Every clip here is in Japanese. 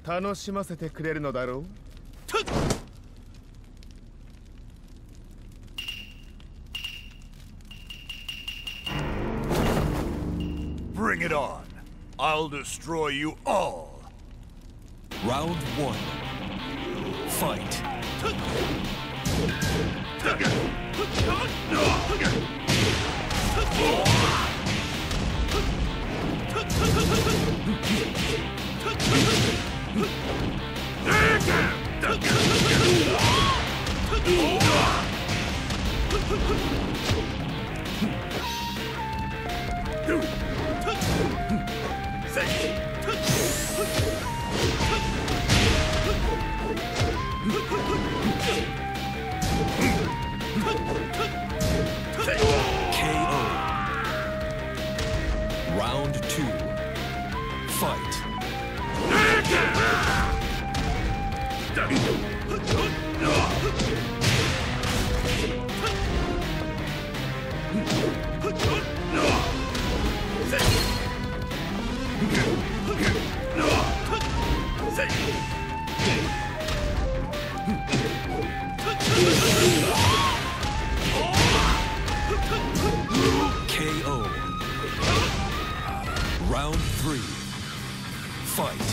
楽しませてくれるのだろう。 Bring it on. I'll destroy you all. Round 1. Fight. KO. Round 2. Fight. KO. Round 3. Fight.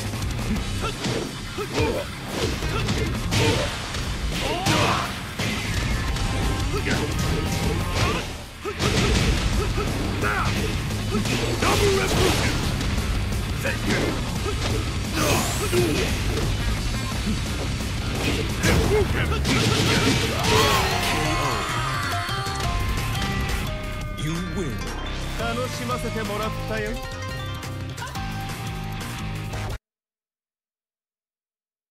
Double revolution! You win. 楽しませてもらったよ。